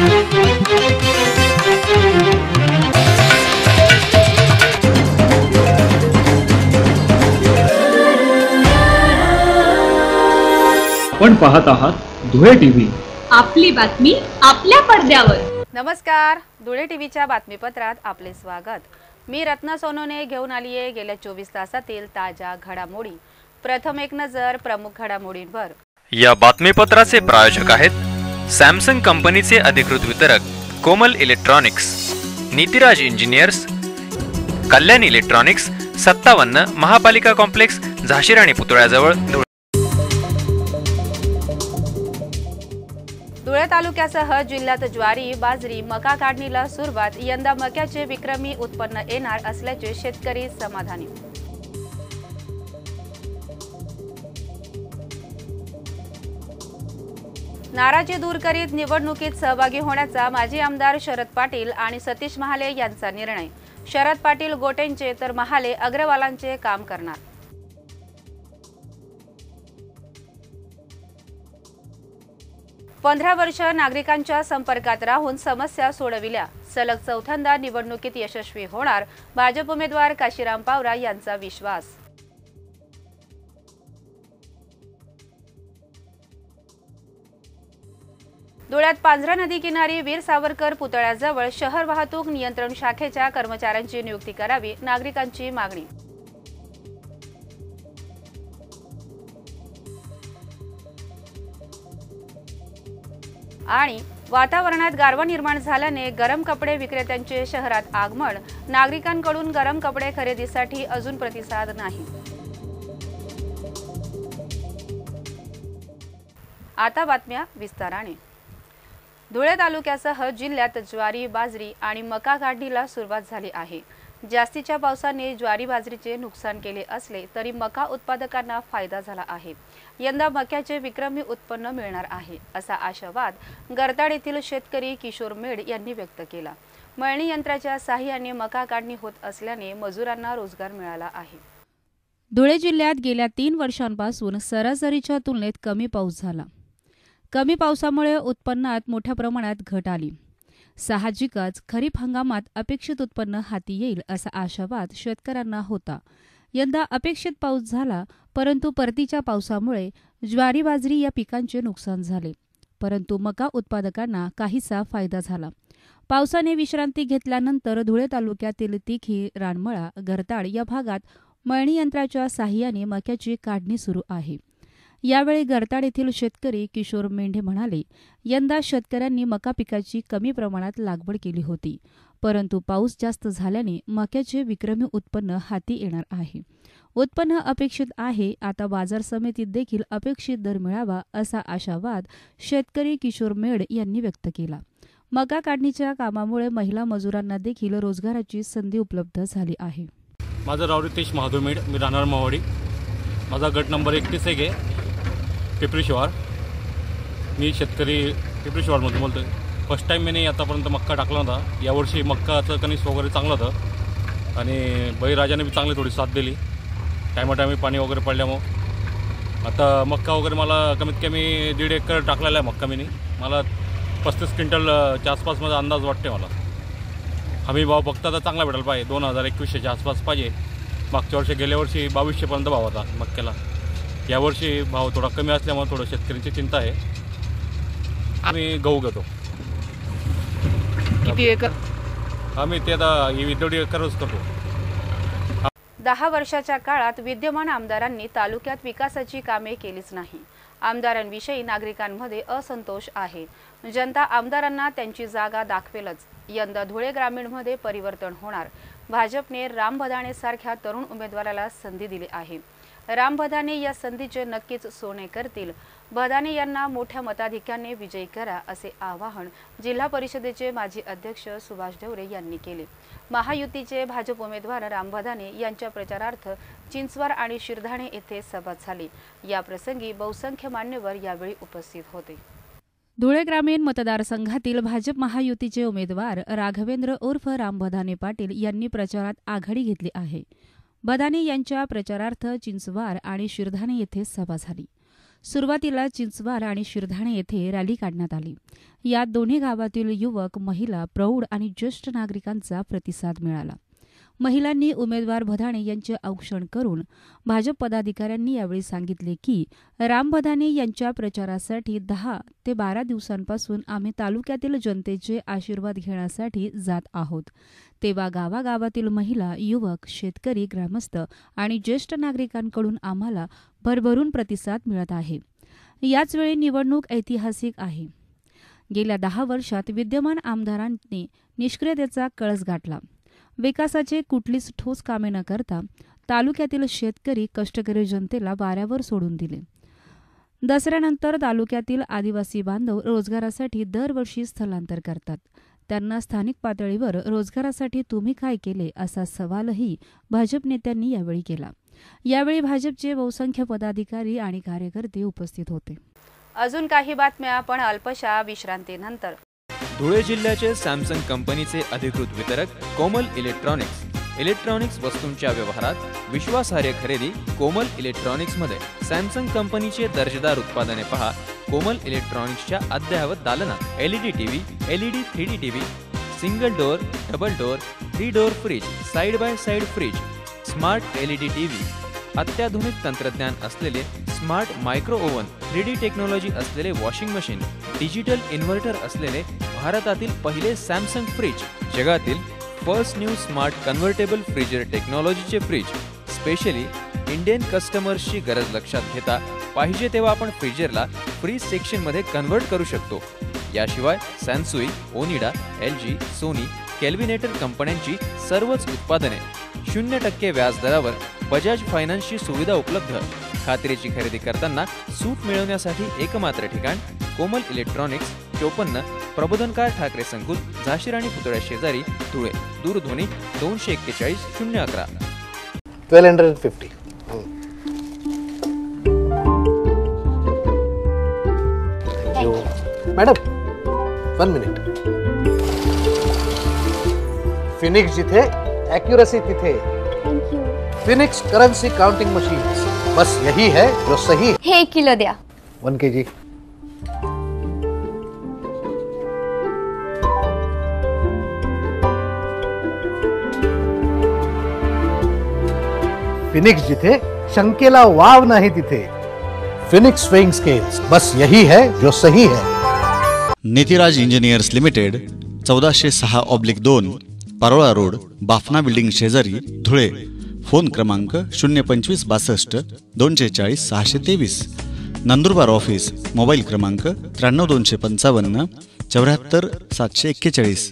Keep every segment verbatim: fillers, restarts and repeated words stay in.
आपण पाहत आहात धुळे टीव्ही, आपली बातमी आपल्या पडद्यावर। नमस्कार, धुळे टीव्हीच्या बातमीपत्रात आपले स्वागत। मी रत्ना सोनोने घेऊन आली आहे गेल्या चोवीस तासातील ताज्या घडामोडी। प्रथम एक नजर प्रमुख घडामोडींवर। या बातमीपत्राचे प्रायोजक आहेत सॅमसंग कंपनीचे अधिकृत वितरक Komal electronics, Nitiraj engineers, Kalyan electronics, सत्तावन्न महापालिका कॉम्प्लेक्स, झाशीराणी पुतळ्याजवळ, धुळे। धुळे तालुक्यासह जिल्ह्यात ज्वारी, बाजरी, मका काढणीला सुरुवात। यंदा मक्याचे विक्रमी उत्पन्न येणार असल्याचे शेतकरी समाधानी। नाराजी दूर करीत निवडणुकीत सहभागी होण्याचा माजी आमदार शरद पाटील आणि सतीश महाले यांचा निर्णय। शरद पाटील गोटेंचे तर महाले अग्रवालांचे काम करणार। पंधरा वर्ष नागरिकांच्या संपर्कात राहून समस्या सोडविल्या। सलग चौथ्यांदा निवडणुकीत यशस्वी होणार भाजप उमेदवार काशीराम पावरा यांचा विश्वास। धुळ्यात पांझरा नदी किनारी वीर सावरकर पुतळ्याजवळ शहर वाहतूक नियंत्रण शाखेच्या कर्मचाऱ्यांची नियुक्ती करावी, नागरिकांची मागणी। आणि वातावरणात गारवा निर्माण झाल्याने गरम कपडे विक्रेत्यांचे शहरात आगमन। नागरिकांकडून गरम कपडे खरेदीसाठी अजून प्रतिसाद नाही। आता बातम्या विस्ताराने। धुळे तालुक्यासह जिल्ह्यात ज्वारी, बाजरी आणि मका काढणीला सुरुवात झाली आहे। जास्तीच्या पावसाने ज्वारी बाजरीचे नुकसान केले असले तरी मका उत्पादकांना फायदा झाला आहे। यंदा मक्याचे विक्रमी उत्पन्न मिळणार आहे असा आशावाद गरताड येथील शेतकरी किशोर मेड यांनी व्यक्त केला। मळणी यंत्राच्या साहाय्याने मका काढणी होत असल्याने मजुरांना रोजगार मिळाला आहे। धुळे जिल्ह्यात गेल्या तीन वर्षांपासून सरासरीच्या तुलनेत कमी पाऊस झाला। कमी पावसामुळे उत्पन्नात मोठ्या प्रमाणात घट आली। साहजिकच खरीप हंगामात अपेक्षित उत्पन्न हाती येईल असा आशावाद शेतकऱ्यांना होता। यंदा अपेक्षित पाऊस झाला, परंतु परतीच्या पावसामुळे ज्वारी, बाजरी या पिकांचे नुकसान झाले, परंतु मका उत्पादकांना काहीसा फायदा झाला। पावसाने विश्रांती घेतल्यानंतर धुळे तालुक्यातील तिखी, रानमळा, गरताड या भागात मळणी यंत्राच्या साहाय्याने मक्याची काढणी सुरू आहे। यावेळी गरताड येथील शेतकरी किशोर मेंढे म्हणाले, यंदा शेतकऱ्यांनी मका पिकाची कमी प्रमाणात लागवड केली होती, परंतु पाऊस जास्त झाल्याने मक्याचे विक्रमी उत्पन्न हाती येणार आहे। उत्पन्न अपेक्षित आहे, आता बाजार समितीत देखील अपेक्षित दर मिळावा असा आशावाद शेतकरी किशोर मेड यांनी व्यक्त केला। मका काढणीच्या कामामुळे महिला मजुरांना देखील रोजगाराची संधी उपलब्ध झाली आहे। माझं नाव रितेश महादेव मेड, मी राहणार मावडी। माझा गट नंबर एकतीस एक आहे, पिपरी शिवार। मी शेतकरी पिपरी शिवारमधून बोलतो आहे। फर्स्ट टाईम मी आतापर्यंत मक्का टाकला होता। यावर्षी मक्काचं कणीस वगैरे चांगलं होतं आणि बळीराजाने बी चांगली थोडी साथ दिली, टायमा टायमी पाणी वगैरे पडल्यामुळं। आता मक्का वगैरे मला कमीत कमी दीड एकर टाकलेला आहे मक्का मी। मला पस्तीस क्विंटलच्या आसपासमध्ये अंदाज वाटते मला। हमी भाव फक्त आता चांगला भेटायला पाहिजे, दोन हजार एकवीसशेच्या आसपास पाहिजे। मागच्या वर्षी गेल्या वर्षी बावीसशेपर्यंत भाव होता मक्याला। यावर्षी भाव थोडा कमी असल्यामुळे थोडं शेतकऱ्यांची चिंता आहे। आम्ही गहू घेतो। किती एकर? आम्ही ते आता दीड एकरच करतो। दहा वर्षाच्या काळात विद्यमान आमदारांनी तालुक्यात विकासाची कामे केलीच नाही। आमदारांविषयी नागरिकांमध्ये असंतोष आहे। जनता आमदारांना त्यांची जागा दाखवेलच। यंदा धुळे ग्रामीणमध्ये परिवर्तन होणार। भाजपने राम भदाणे सारख्या तरुण उमेदवाराला संधी दिली आहे। राम भदाणे या संधीचे नक्कीच सोने करतील। भदाणे यांना मोठ्या मताधिक्याने विजयी करा असे आवाहन जिल्हा परिषदेचे माजी अध्यक्ष सुभाष ढवरे यांनी केले। महायुतीचे भाजप उमेदवार राम भदाणे यांच्या प्रचारार्थ चिंचवार आणि शिरधाणे येथे सभा झाली। या प्रसंगी बहुसंख्य मान्यवर यावेळी उपस्थित होते। धुळे ग्रामीण मतदारसंघातील भाजप महायुतीचे उमेदवार राघवेंद्र उर्फ राम भदाणे पाटील यांनी प्रचारात आघाडी घेतली आहे। भदाणे यांच्या प्रचारार्थ चिंचवार आणि शिरधाणे येथे सभा झाली। सुरुवातीला चिंचवार आणि शिरधाणे येथे रॅली काढण्यात आली. यात दोन्ही गावातील युवक, महिला, प्रौढ आणि ज्येष्ठ नागरिकांचा प्रतिसाद मिळाला. महिलांनी उमेदवार भदाणे यांचे औक्षण करून भाजप पदाधिकाऱ्यांनी यावेळी सांगितले की राम भदाणे यांच्या प्रचारासाठी दहा ते बारा दिवसांपासून आम्ही तालुक्यातील जनतेचे आशीर्वाद घेण्यासाठी जात आहोत. तेव्हा गावागावातील महिला, युवक, शेतकरी, ग्रामस्थ आणि ज्येष्ठ नागरिकांकडून आम्हाला भरभरून प्रतिसाद मिळत आहे. याचवेळी निवडणूक ऐतिहासिक आहे. गेल्या दहा वर्षात विद्यमान आमदारांनी निष्क्रियतेचा कळस गाठला. विकासाचे कुठलीच ठोस कामे न करता तालुक्यातील शेतकरी, कष्टकरी जनतेला वाऱ्यावर सोडून दिले. दसऱ्यानंतर तालुक्यातील आदिवासी बांधव रोजगारासाठी दरवर्षी स्थलांतर करतात. त्यांना स्थानिक पातळीवर रोजगारासाठी तुम्ही काय केले असा सवालही भाजप नेत्यांनी यावेळी केला. यावेळी भाजपचे बहुसंख्य पदाधिकारी आणि कार्यकर्ते उपस्थित होते. अजून काही बातम्या पण अल्पशा विश्रांतीनंतर. धुळे जिल्ह्याचे सॅमसंग कंपनीचे अधिकृत वितरक कोमल इलेक्ट्रॉनिक्स. इलेक्ट्रॉनिक्स वस्तूंच्या व्यवहारात विश्वासार्ह खरेदी कोमल इलेक्ट्रॉनिक्समध्ये. सॅमसंग कंपनीचे दर्जेदार उत्पादने पहा कोमल इलेक्ट्रॉनिक्सच्या अद्ययावत दालनात. LED TV, LED three D TV, single door, double door, three door fridge, side by side fridge, smart LED TV, अत्याधुनिक तंत्रज्ञान असलेले smart micro oven, three D technology असलेले वॉशिंग मशीन, डिजिटल इन्व्हर्टर असलेले भारतातील पहिले सॅमसंग फ्रीज, जगातील first new smart convertible freezer टेक्नॉलॉजीचे fridge. Specially Indian कस्टमर्सची गरज लक्षात घेता पाहिजे तेव्हा आपण फ्रीजरला फ्रीज सेक्शनमध्ये कन्व्हर्ट करू शकतो. याशिवाय Sansui, Onida, L G, Sony, Kelvinator कंपन्यांची सर्वच उत्पादने शून्य टक्के व्याजदरावर बजाज फायनान्सची सुविधा उपलब्ध. खात्रीची खरेदी करताना सूट मिळवण्यासाठी एकमात्र ठिकाण कोमल इलेक्ट्रॉनिक्स, चोपन्न प्रबोधनकार ठाकरे संकुल, झाशीर आणि पुतळ्या शेजारी, धुळे. दूरध्वनी दोनशे एक्केचाळीस शून्य अकरा. Twelve hundred fifty. Madam one minute. Phoenix जिथे ॲक्युरसी तिथे. Phoenix currency counting machine. बस यही है जो सही. हे एक किलो द्या. वन के जी. फिनिक्स जिथे शंकेला वाव नाही तिथे. Phoenix swing scales. बस यही है जो सही है. नितिराज इंजिनियर्स लिमिटेड, चौदाशे सहा ऑब्लिक दोन, पारोळा रोड, बाफना बिल्डिंग शेजारी, धुळे. फोन क्रमांक शून्य पंचवीस बासष्ट दोनशे चाळीस सहाशे तेवीस. नंदुरबार ऑफिस. मोबाईल क्रमांक त्र्याण्णव दोनशे पंचावन्न चौऱ्याहत्तर सातशे एक्केचाळीस.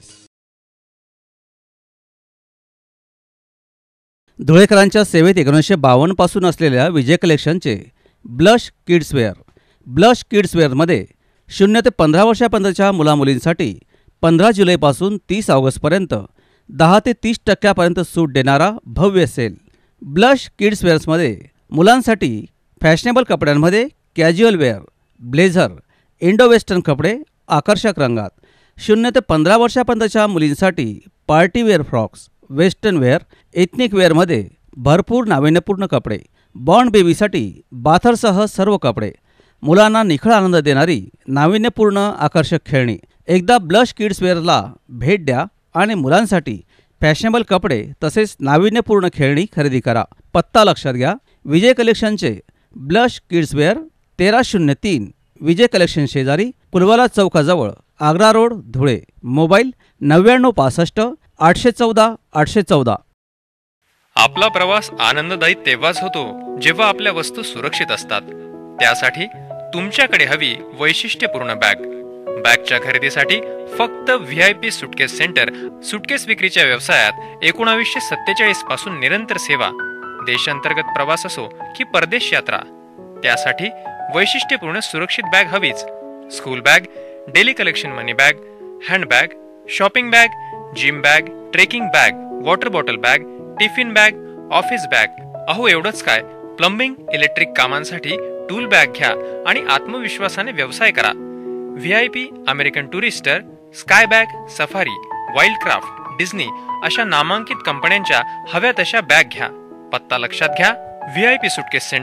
धुळेकरांच्या सेवेत एकोणीसशे बावन्न पासून असलेल्या विजय कलेक्शनचे ब्लश किड्सवेअर. ब्लश किड्सवेअरमध्ये शून्य ते पंधरा वर्षापर्यंतच्या मुलामुलींसाठी पंधरा जुलैपासून तीस ऑगस्टपर्यंत दहा ते तीस टक्क्यापर्यंत सूट देणारा भव्य सेल. ब्लश किड्सवेअर्समध्ये मुलांसाठी फॅशनेबल कपड्यांमध्ये casual wear, blazer, Indo western कपडे आकर्षक रंगात. शून्य ते पंधरा वर्षापर्यंतच्या मुलींसाठी partywear frocks, western wear, ethnic वेअरमध्ये भरपूर नाविन्यपूर्ण कपडे. बॉर्न बेबीसाठी बाथरसह सर्व कपडे. मुलांना निखळ आनंद देणारी नाविन्यपूर्ण आकर्षक खेळणी. एकदा ब्लश किड्सवेअरला भेट द्या आणि मुलांसाठी फॅशनेबल कपडे तसेच नाविन्यपूर्ण खेळणी खरेदी करा. पत्ता लक्षात घ्या. विजय कलेक्शनचे ब्लश किड्सवेअर, तेरा शून्य तीन विजय कलेक्शन शेजारी, पुलवाला चौकाजवळ, आग्रा रोड, धुळे. मोबाईल नव्याण्णव पासष्ट आठशे चौदा आठशे चौदा. आपला प्रवास आनंददायी तेव्हाच होतो जेव्हा आपल्या वस्तू सुरक्षित असतात. त्यासाठी तुमच्याकडे हवी वैशिष्ट्यपूर्ण बॅग. बॅगच्या खरेदीसाठी फक्त V I P suitcase centre. Suitcase विक्रीच्या व्यवसायात एकोणावीसशे सत्तेचाळीस पासून निरंतर सेवा. देशांतर्गत प्रवास असो की परदेश यात्रा, त्यासाठी वैशिष्ट्यपूर्ण सुरक्षित बॅग हवीच. School bag, daily collection money bag, handbag, shopping bag, gym bag, trekking bag, water bottle bag, tiffin bag, office bag. अहो एवढंच काय, प्लंबिंग, इलेक्ट्रिक कामांसाठी टूल बॅग घ्या आणि आत्मविश्वासाने व्यवसाय करा. V I P, American Tourister, Sky Bag, Safari, Wildcraft, Disney अशा नामांकित कंपन्यांच्या हव्या तशा बॅग घ्या. पत्ता लक्षात घ्या. V I P suitcase centre,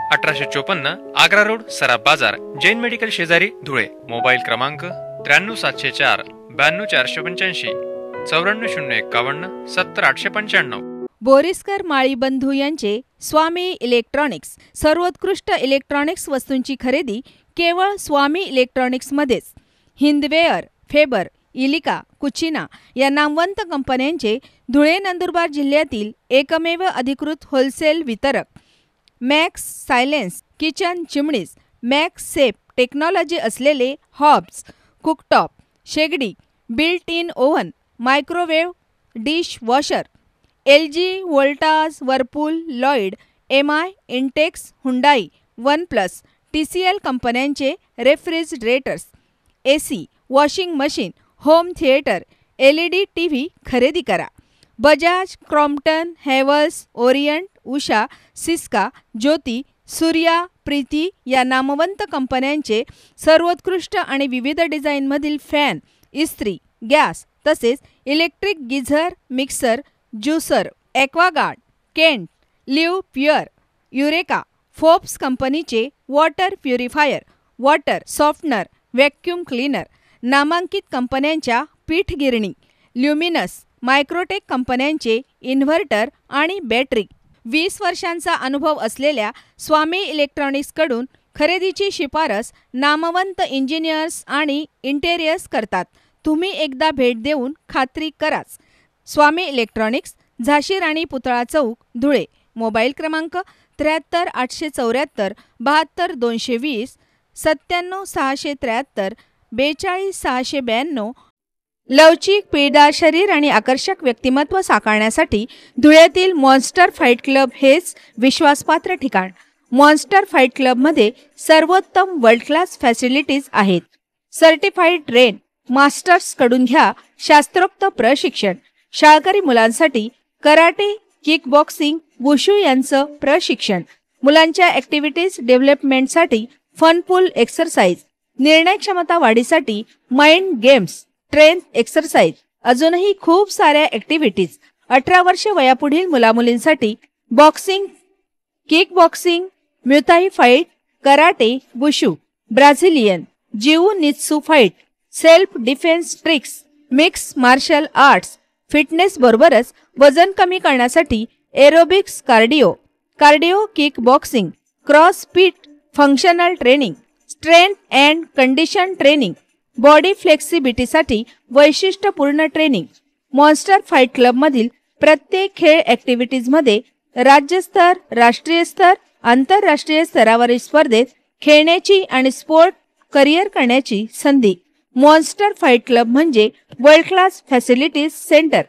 अठराशे चोपन्न, आग्रा रोड, सराफ बाजार, जैन मेडिकल शेजारी, धुळे. मोबाईल क्रमांक त्र्याण्णव सातशे चार ब्याण्णव चारशे पंच्याऐंशी, चौऱ्याण्णव शून्य एक्कावन्न सत्तर आठशे पंच्याण्णव. बोरिस्कर माळी बंधू यांचे स्वामी इलेक्ट्रॉनिक्स. सर्वोत्कृष्ट इलेक्ट्रॉनिक्स वस्तूंची खरेदी केवळ स्वामी इलेक्ट्रॉनिक्समध्येच. हिंदवेअर, फेबर, इलिका, कुचिना या नामवंत कंपन्यांचे धुळे नंदुरबार जिल्ह्यातील एकमेव अधिकृत होलसेल वितरक. Max silence kitchen chimneys, Max safe technology असलेले हॉब्स, कुकटॉप, शेगडी, built in oven, microwave, dish washer. L G, Voltas, Whirlpool, Lloyd, M I, Intex, Hyundai, One Plus, T C L कंपन्यांचे refrigerators, A C, washing machine, home theatre, L E D T V खरेदी करा. Bajaj, Crompton, Havells, Orient, Usha, Syska, Jyoti, Surya, Preeti या नामवंत कंपन्यांचे सर्वोत्कृष्ट आणि विविध डिझाईनमधील फॅन, इस्त्री, गॅस तसेच electric geyser, mixer, juicer, Aquaguard, Kent, Livpure, Eureka, Forbes कंपनीचे water purifier, water softener, vacuum cleaner, नामांकित कंपन्यांच्या पीठगिरणी, ल्युमिनस, मायक्रोटेक कंपन्यांचे इन्व्हर्टर आणि बॅटरी. वीस वर्षांचा अनुभव असलेल्या स्वामी इलेक्ट्रॉनिक्सकडून खरेदीची शिफारस नामवंत इंजिनियर्स आणि इंटेरियर्स करतात. तुम्ही एकदा भेट देऊन खात्री कराच. स्वामी इलेक्ट्रॉनिक्स, झाशी राणी पुतळा चौक, धुळे. मोबाईल क्रमांक त्र्याहत्तर आठशे चौऱ्याहत्तर बहात्तर दोनशे वीस, सत्त्याण्णव सहाशे त्र्याहत्तर बेचाळीस सहाशे ब्याण्णव. लवचिक, पिळदार शरीर आणि आकर्षक व्यक्तिमत्व साकारण्यासाठी धुळ्यातील मॉन्स्टर फाईट क्लब हेच विश्वासपात्र ठिकाण. मॉन्स्टर फाईट क्लबमध्ये सर्वोत्तम वर्ल्ड क्लास फॅसिलिटीज आहेत. सर्टिफाईड ट्रेन मास्टर्सकडून घ्या शास्त्रोक्त प्रशिक्षण. शाळकरी मुलांसाठी कराटे, किक बॉक्सिंग, वुशू यांचं प्रशिक्षण. मुलांच्या ॲक्टिव्हिटीज डेव्हलपमेंटसाठी फनपूल एक्सरसाइज. निर्णय क्षमता वाढीसाठी माइंड गेम्स, स्ट्रेंथ एक्सरसाइज. अजूनही खूप साऱ्या ॲक्टिव्हिटीज. अठरा वर्ष वयापुढील मुलामुलींसाठी boxing, kick boxing, Muay Thai fight, karate, wushu, Brazilian, jiu jitsu fight, self defence tricks, mix martial arts. Fitness बरोबरच वजन कमी करण्यासाठी aerobics, cardio, cardio kick boxing, cross fit, functional training, strength and condition training, body फ्लेक्सिबिलिटीसाठी वैशिष्ट्यपूर्ण training. Monster fight क्लबमधील प्रत्येक खेळ ॲक्टिव्हिटीजमध्ये राज्यस्तर, राष्ट्रीय स्तर, आंतरराष्ट्रीय स्तरावरील स्पर्धेत खेळण्याची आणि स्पोर्ट करिअर करण्याची संधी. मॉन्स्टर फाईट क्लब म्हणजे वर्ल्ड क्लास फॅसिलिटीज सेंटर.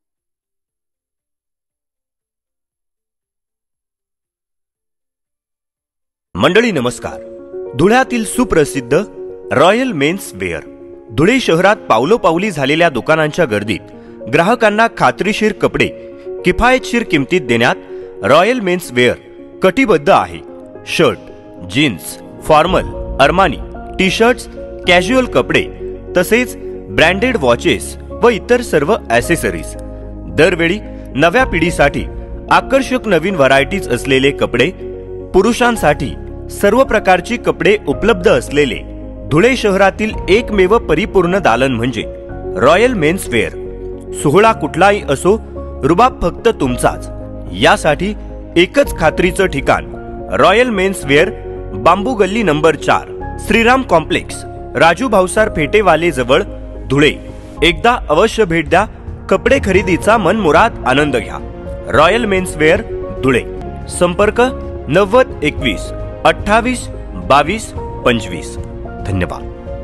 मंडळी नमस्कार. धुळ्यातील सुप्रसिद्ध रॉयल मेन्स वेअर. धुळे शहरात पावलोपावली झालेल्या दुकानांच्या गर्दीत ग्राहकांना खात्रीशीर कपडे किफायतशीर किमतीत देण्यात रॉयल मेन्स वेअर कटिबद्ध आहे. Shirt, jeans, formal, Armani, T shirts, casual कपडे तसेच ब्रँडेड वॉचेस व इतर सर्व ॲसेसरीज. दरवेळी नव्या पिढीसाठी आकर्षक नवीन व्हरायटीज असलेले कपडे, पुरुषांसाठी सर्व प्रकारची कपडे उपलब्ध असलेले धुळे शहरातील एकमेव परिपूर्ण दालन म्हणजे रॉयल मेन्स वेअर. सोहळा कुठलाही असो, रुबाब फक्त तुमचाच. यासाठी एकच खात्रीचं ठिकाण रॉयल मेन्स वेअर, बांबू गल्ली नंबर चार, श्रीराम कॉम्प्लेक्स, राजू भाऊसार फेटेवाले जवळ, धुळे. एकदा अवश्य भेट द्या. कपडे खरेदीचा मनमुराद आनंद घ्या. Royal mens wear, Dhule. संपर्क नव्वद एकवीस अठ्ठावीस बावीस पंचवीस. धन्यवाद.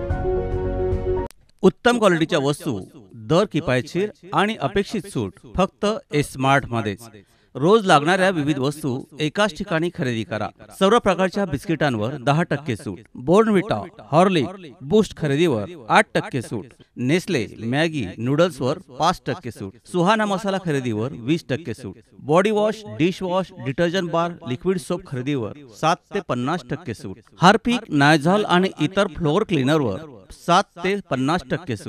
उत्तम क्वालिटीच्या वस्तू, दर किफायतशीर आणि अपेक्षित सूट फक्त स्मार्ट मध्येच. रोज लागणाऱ्या विविध वस्तू एकाच ठिकाणी खरेदी करा. सर्व प्रकारच्या बिस्किटांवर दहा टक्के सूट. बोर्नव्हिटा, हॉर्लिक, बूस्ट खरेदीवर आठ टक्के सूट. नेस्ले, मॅगी, नूडल्सवर पाच टक्के सूट. सुहाना मसाला खरेदीवर वीस टक्के सूट. Body wash, dish wash, detergent bar, liquid soap खरेदीवर सात ते पन्नास टक्के सूट. हार्पिक, नायझॉल आणि इतर फ्लोअर क्लीनरवर सात ते पन्नास टक्के सूट.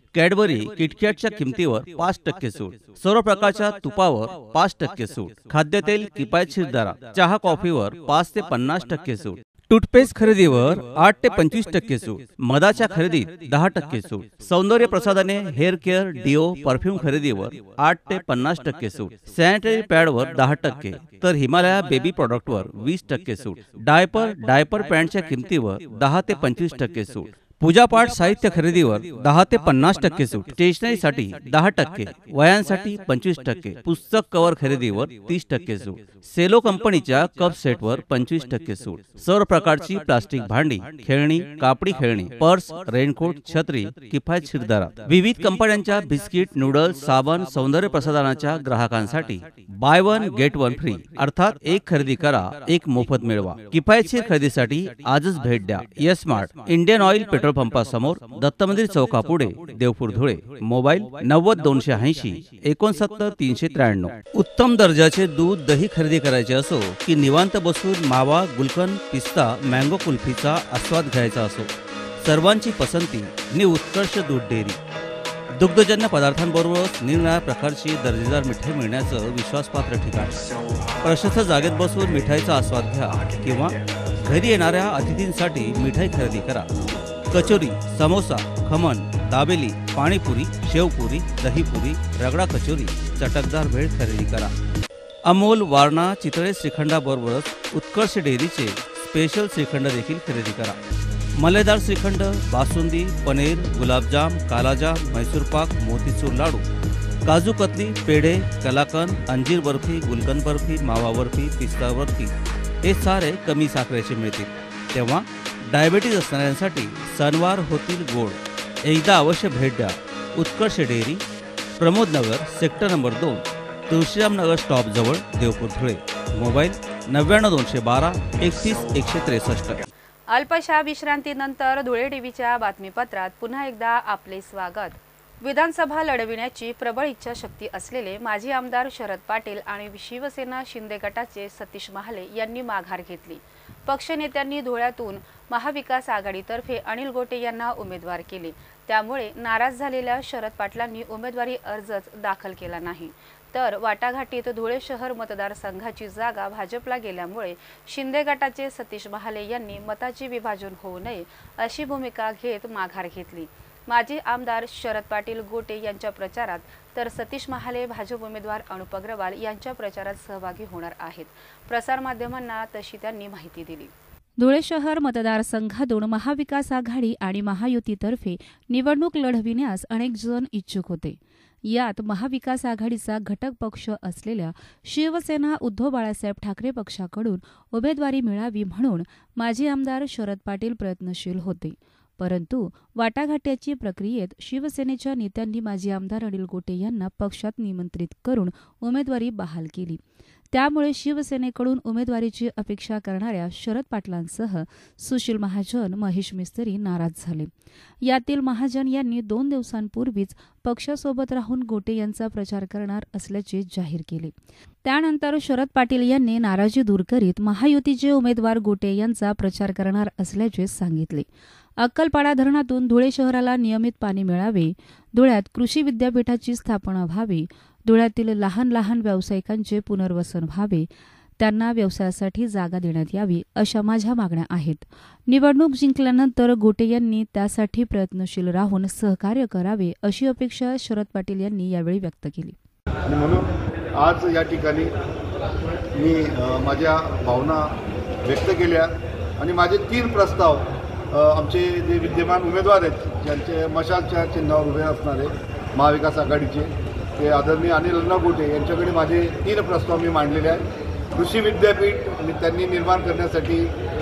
कॅडबरी किटकॅटच्या किमतीवर पाच टक्के सूट, सर्व प्रकारच्या तुपावर पाच टक्के सूट, खाद्यतेल किफायतशीर दरात, चहा कॉफीवर पाच ते पन्नास टक्के सूट, टूथपेस्ट खरेदीवर आठ ते पंचवीस टक्के सूट, मधाच्या खरेदीत दहा टक्के सूट, सौंदर्य प्रसाधने, हेअर केअर, डिओ, परफ्यूम खरेदीवर आठ ते पन्नास टक्के सूट, सॅनिटरी पॅडवर दहा टक्के, तर हिमालया बेबी प्रॉडक्टवर वीस टक्के सूट, डायपर डायपर पॅन्टच्या किमतीवर दहा ते पंचवीस टक्के सूट, पूजापाठ साहित्य खरेदीवर दहा ते पन्नास टक्के सूट, स्टेशनरीसाठी दहा टक्के, वयांसाठी पंचवीस टक्के, पुस्तक कव्हर खरेदीवर तीस टक्के सूट, सेलो कंपनीच्या कप सेटवर पंचवीस टक्के सूट, सर्व प्रकारची प्लास्टिक भांडी, खेळणी, कापडी खेळणी, पर्स, रेनकोट, छत्री किफायतशीर दरात, विविध कंपन्यांच्या बिस्किट, नूडल्स, साबण, सौंदर्य प्रसाधनाच्या ग्राहकांसाठी buy one get one free, अर्थात एक खरेदी करा एक मोफत मिळवा. किफायतशीर खरेदीसाठी आजच भेट द्या Yes Smart, Indian Oil petrol पंपासमोर, दत्त मंदिर चौकापुढे, देवपूर, धुळे. मोबाईल नव्वद दोनशे ऐंशी एकोणसत्तर तीनशे त्र्याण्णव. उत्तम दर्जाचे दूध, दही खरेदी करायचे असो की निवांत बसून मावा, गुलकंद, पिस्ता, मँगो कुल्फीचा आस्वाद घ्यायचा असो, सर्वांची पसंती नि उत्कर्ष दूध डेअरी. दुग्धजन्य पदार्थांबरोबरच निरनिराळ्या प्रकारची दर्जेदार मिठाई मिळण्याचं विश्वासपात्र ठिकाण. प्रशस्त जागेत बसून मिठाईचा आस्वाद घ्या किंवा घरी येणाऱ्या अतिथींसाठी मिठाई खरेदी करा. कचोरी, समोसा, खमण, दाबेली, पाणीपुरी, शेवपुरी, दहीपुरी, रगडा कचोरी, चटकदार भेळ खरेदी करा. अमोल, वारणा, चितळे श्रीखंडाबरोबरच उत्कर्ष डेअरीचे स्पेशल श्रीखंड देखील खरेदी करा. मलेदार श्रीखंड, बासुंदी, पनीर, गुलाबजाम, कालाजाम, मैसूर पाक, मोतीचूर लाडू, काजू कतली, पेढे, कलाकंद, अंजीर बर्फी, गुलकंद बर्फी, मावा बर्फी, पिस्ता बर्फी हे सारे कमी साखरेचे मिळतील. तेव्हा डायबेटीज असणाऱ्यांसाठी सणवार होतील गोड. एकदा अवश्य भेट द्या Utkarsh dairy, Pramod Nagar, sector number दोन, तुळशीराम नगर स्टॉप जवळ, देवपूर, धुळे. मोबाईल नव्याण्णव दोनशे बारा एकतीस एकशे त्रेसष्ट. अल्पशा विश्रांतीनंतर धुळे टीव्हीच्या बातमीपत्रात पुन्हा एकदा आपले स्वागत. विधानसभा लढविण्याची प्रबळ इच्छाशक्ती असलेले माजी आमदार शरद पाटील आणि शिवसेना शिंदे गटाचे सतीश महाले यांनी माघार घेतली. पक्षनेत्यांनी धुळ्यातून महाविकास आघाडीतर्फे अनिल गोटे यांना उमेदवार केले. त्यामुळे नाराज झालेल्या शरद पाटलांनी उमेदवारी अर्जच दाखल केला नाही. तर वाटाघाटीत धुळे शहर मतदारसंघाची जागा भाजपला गेल्यामुळे शिंदे गटाचे सतीश महाले यांनी मताचे विभाजन होऊ नये अशी भूमिका घेत माघार घेतली. माजी आमदार शरद पाटील गोटे यांच्या प्रचारात तर सतीश महाले भाजप उमेदवार अनुप अग्रवाल यांच्या प्रचारात सहभागी होणार आहेत. प्रसारमाध्यमांना तशी त्यांनी माहिती दिली. धुळे शहर मतदारसंघातून महाविकास आघाडी आणि महायुतीतर्फे निवडणूक लढविण्यास अनेक जण इच्छुक होते. यात महाविकास आघाडीचा घटक पक्ष असलेल्या शिवसेना उद्धव बाळासाहेब ठाकरे पक्षाकडून उमेदवारी मिळावी म्हणून माजी आमदार शरद पाटील प्रयत्नशील होते. परंतु वाटाघाट्याची प्रक्रियेत शिवसेनेच्या नेत्यांनी माजी आमदार अनिल गोटे यांना पक्षात निमंत्रित करून उमेदवारी बहाल केली. त्यामुळे शिवसेनेकडून उमेदवारीची अपेक्षा करणाऱ्या शरद पाटलांसह सुशील महाजन, महेश मिस्त्री नाराज झाले. यातील महाजन यांनी दोन दिवसांपूर्वीच पक्षासोबत राहून गोटे यांचा प्रचार करणार असल्याचे जाहीर केले. त्यानंतर शरद पाटील यांनी नाराजी दूर करीत महायुतीचे उमेदवार गोटे यांचा प्रचार करणार असल्याचे सांगितले. अक्कलपाडा धरणातून धुळे शहराला नियमित पाणी मिळावे, धुळ्यात कृषी विद्यापीठाची स्थापना व्हावी, धुळ्यातील लहान लहान व्यावसायिकांचे पुनर्वसन व्हावे, त्यांना व्यवसायासाठी जागा देण्यात यावी अशा माझ्या मागण्या आहेत. निवडणूक जिंकल्यानंतर गोटे यांनी त्यासाठी प्रयत्नशील राहून सहकार्य करावे अशी अपेक्षा शरद पाटील यांनी यावेळी व्यक्त केली. म्हणून आज या ठिकाणी मी माझ्या भावना व्यक्त केल्या आणि माझे तीन प्रस्ताव आमचे जे विद्यमान उमेदवार आहेत ज्यांचे मशालच्या चिन्हावर उभे असणारे महाविकास आघाडीचे ते आदरणीय अनिल अण्णा गोटे यांच्याकडे माझे तीन प्रस्ताव मी मांडलेले आहेत. कृषी विद्यापीठ आणि त्यांनी निर्माण करण्यासाठी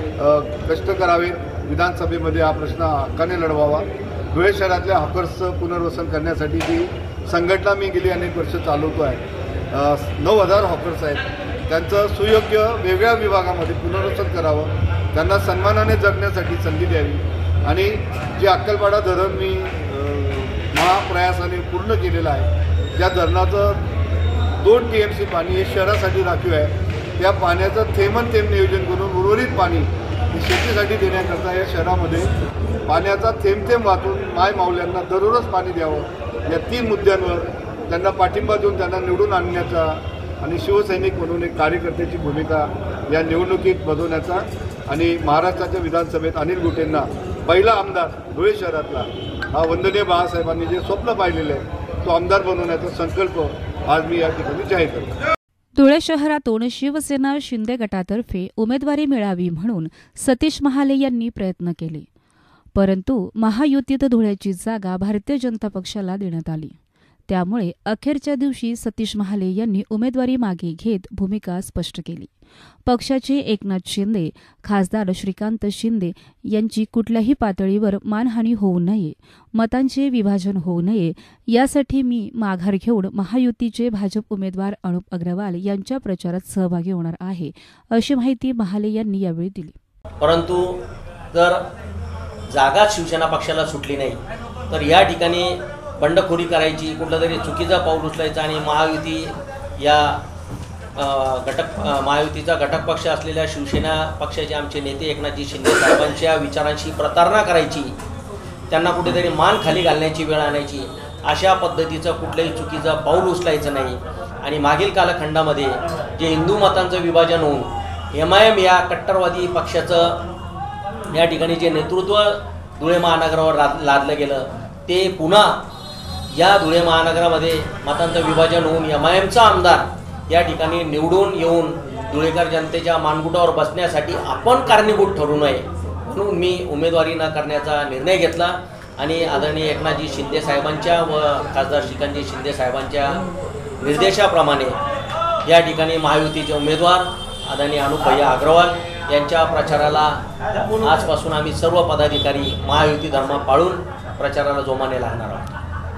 कष्ट करावे, विधानसभेमध्ये हा प्रश्न हक्काने लढवावा. धुळे शहरातल्या हॉकर्सचं पुनर्वसन करण्यासाठी जी संघटना मी गेली अनेक वर्ष चालवतो आहे, नऊ हजार हॉकर्स आहेत, त्यांचं सुयोग्य वेगळ्या विभागामध्ये पुनर्वसन करावं, त्यांना सन्मानाने जगण्यासाठी संधी द्यावी आणि जे अक्कलपाडा धरण मी महाप्रयासाने पूर्ण केलेलं आहे, त्या धरणाचं दोन टी एम सी पाणी हे शहरासाठी राखीव आहे, त्या पाण्याचं थेंबन थेंब नियोजन करून उर्वरित पाणी शेतीसाठी देण्याकरता या शहरामध्ये पाण्याचा थेंब थेंब वाचून माय माऊल्यांना दररोज पाणी द्यावं या तीन मुद्द्यांवर त्यांना पाठिंबा देऊन त्यांना निवडून आणण्याचा आणि शिवसैनिक म्हणून एक कार्यकर्त्याची भूमिका या निवडणुकीत बजावण्याचा आणि महाराष्ट्राच्या विधानसभेत अनिल गुटेंना पहिला आमदार धुळे शहरातला हा वंदनीय बाळासाहेबांनी जे स्वप्न पाहिलेलं आहे तो आमदार बनवण्याचा संकल्प आज मी या ठिकाणी जाहीर करतो. धुळे शहरातून शिवसेना शिंदे गटातर्फे उमेदवारी मिळावी म्हणून सतीश महाले यांनी प्रयत्न केले, परंतु महायुतीत धुळ्याची जागा भारतीय जनता पक्षाला देण्यात आली. त्यामुळे अखेरच्या दिवशी सतीश महाले यांनी उमेदवारी मागे घेत भूमिका स्पष्ट केली. पक्षाचे एकनाथ शिंदे, खासदार श्रीकांत शिंदे यांची कुठल्याही पातळीवर मानहानी होऊ नये, मतांचे विभाजन होऊ नये यासाठी मी माघार घेऊन महायुतीचे भाजप उमेदवार अनुप अग्रवाल यांच्या प्रचारात सहभागी होणार आहे, अशी माहिती महाले यांनी यावेळी दिली. परंतु जर जागा शिवसेना पक्षाला सुटली नाही तर या ठिकाणी बंडखोरी करायची, कुठलं तरी चुकीचा पाऊल उचलायचं आणि महायुती या घटक महायुतीचा घटक पक्ष असलेल्या शिवसेना पक्षाचे आमचे नेते एकनाथजी शिंदे साहेबांच्या विचारांची प्रतारणा करायची, त्यांना कुठेतरी मान खाली घालण्याची वेळ आणायची, अशा पद्धतीचं कुठलंही चुकीचं पाऊल उचलायचं नाही. आणि मागील कालखंडामध्ये जे हिंदू मतांचं विभाजन होऊन एम आय एम या कट्टरवादी पक्षाचं या ठिकाणी जे नेतृत्व धुळे महानगरावर लाद लादलं गेलं ते पुन्हा या धुळे महानगरामध्ये मतांचं विभाजन होऊन एम आय एमचा आमदार या ठिकाणी निवडून येऊन धुळेकर जनतेच्या मानगुटावर बसण्यासाठी आपण कारणीभूत ठरू नये म्हणून मी उमेदवारी न करण्याचा निर्णय घेतला. आणि आदरणीय एकनाथजी शिंदे साहेबांच्या व खासदार श्रीकांतजी शिंदे साहेबांच्या निर्देशाप्रमाणे या ठिकाणी महायुतीचे उमेदवार आदरणीय अनुपभैया अग्रवाल यांच्या प्रचाराला आजपासून आम्ही सर्व पदाधिकारी महायुती धर्म पाळून प्रचाराला जोमाने लागणार आहोत.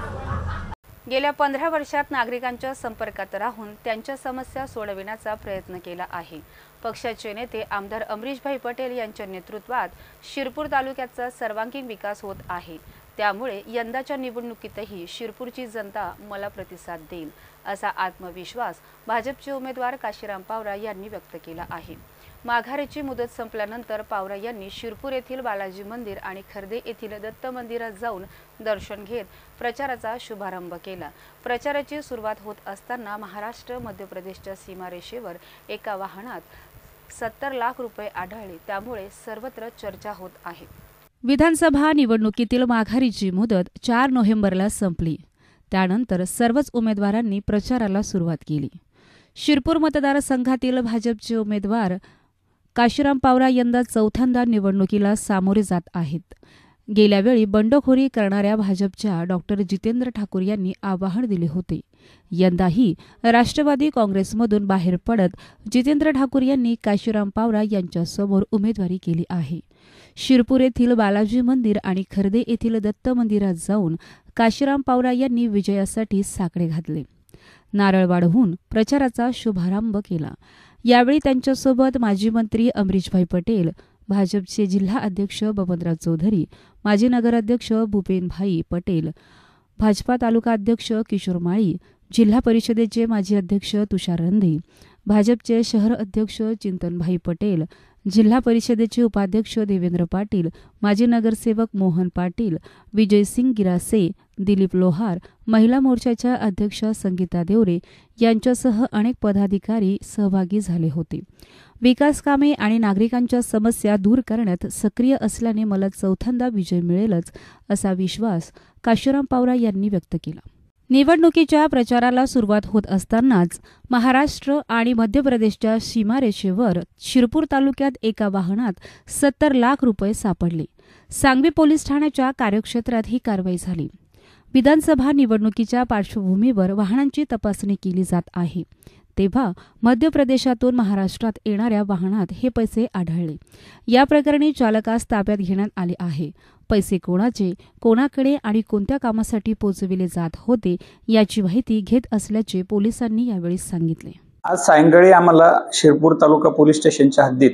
गेल्या पंधरा वर्षात नागरिकांच्या संपर्कात राहून त्यांच्या समस्या सोडविण्याचा प्रयत्न केला आहे. पक्षाचे नेते आमदार अमरीशभाई पटेल यांच्या नेतृत्वात शिरपूर तालुक्याचा सर्वांगीण विकास होत आहे. त्यामुळे यंदाच्या निवडणुकीतही शिरपूरची जनता मला प्रतिसाद देईल असा आत्मविश्वास भाजपचे उमेदवार काशीराम पावरा यांनी व्यक्त केला आहे. माघारीची मुदत संपल्यानंतर पावरा यांनी शिरपूर येथील बालाजी मंदिर आणि खर्दे येथील दत्त मंदिरात जाऊन दर्शन घेत प्रचाराचा शुभारंभ केला. प्रचाराची सुरुवात होत असताना महाराष्ट्र मध्य प्रदेशच्या सीमारेषेवर एका वाहनात सत्तर लाख रुपये आढळले, त्यामुळे सर्वत्र चर्चा होत आहे. विधानसभा निवडणुकीतील माघारीची मुदत चार नोव्हेंबरला संपली. त्यानंतर सर्वच उमेदवारांनी प्रचाराला सुरुवात केली. शिरपूर मतदारसंघातील भाजपचे उमेदवार काशीराम पावरा यंदा चौथ्यांदा निवडणुकीला सामोरे जात आहेत. गेल्यावेळी बंडखोरी करणाऱ्या भाजपच्या डॉक्टर जितेंद्र ठाकूर यांनी आवाहन दिले होते. यंदाही राष्ट्रवादी काँग्रेसमधून बाहेर पडत जितेंद्र ठाकूर यांनी काशीराम पावरा यांच्यासमोर उमेदवारी केली आहे. शिरपूर येथील बालाजी मंदिर आणि खर्दे येथील दत्त मंदिरात जाऊन काशीराम पावरा यांनी विजयासाठी साकडे घातले. नारळ वाढवून प्रचाराचा शुभारंभ केला. यावेळी त्यांच्यासोबत माजी मंत्री अमरीशभाई पटेल, भाजपचे जिल्हा अध्यक्ष बबनराव चौधरी, माजी नगराध्यक्ष भूपेनभाई पटेल, भाजपा तालुका अध्यक्ष किशोर माळी, जिल्हा परिषदेचे माजी अध्यक्ष तुषार रंधे, भाजपचे शहर अध्यक्ष चिंतनभाई पटेल, जिल्हा परिषदेचे उपाध्यक्ष देवेंद्र पाटील, माजी नगरसेवक मोहन पाटील, विजयसिंग गिरासे, दिलीप लोहार, महिला मोर्चाच्या अध्यक्ष संगीता देवरे यांच्यासह अनेक पदाधिकारी सहभागी झाले होते. विकास कामे आणि नागरिकांच्या समस्या दूर करण्यात सक्रिय असल्याने मला चौथ्यांदा विजय मिळेलच असा विश्वास काशीराम पावरा यांनी व्यक्त केला. निवडणुकीच्या प्रचाराला सुरुवात होत असतानाच महाराष्ट्र आणि मध्य प्रदेशच्या सीमारेषेवर शिरपूर तालुक्यात एका वाहनात सत्तर लाख रुपये सापडले. सांगवी पोलीस ठाण्याच्या कार्यक्षेत्रात ही कारवाई झाली. विधानसभा निवडणुकीच्या पार्श्वभूमीवर वाहनांची तपासणी केली जात आहे, तेव्हा मध्य प्रदेशातून महाराष्ट्रात येणाऱ्या वाहनात हे पैसे आढळले. या प्रकरणी चालकास ताब्यात घेण्यात आले आहे. पैसे कोणाचे, कोणाकडे आणि कोणत्या कामासाठी पोचविले जात होते याची माहिती घेत असल्याचे पोलिसांनी यावेळी सांगितले. आज सायंकाळी आम्हाला शिरपूर तालुका पोलीस स्टेशनच्या हद्दीत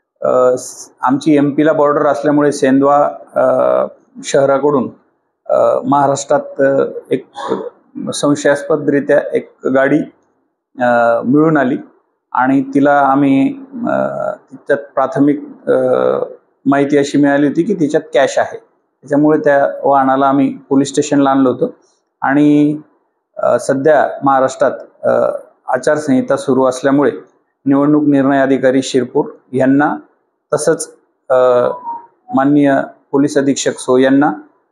आमची एमपीला बॉर्डर असल्यामुळे सेंदवा शहराकडून महाराष्ट्रात एक संशयास्पदरित्या एक गाडी मिळून आली आणि तिला आम्ही तिच्यात प्राथमिक माहिती अशी मिळाली होती की तिच्यात कॅश आहे, त्याच्यामुळे त्या वाहनाला आम्ही पोलीस स्टेशनला आणलं होतं. आणि सध्या महाराष्ट्रात आचारसंहिता सुरू असल्यामुळे निवडणूक निर्णय अधिकारी शिरपूर यांना तसंच माननीय पोलीस अधीक्षक सो यांना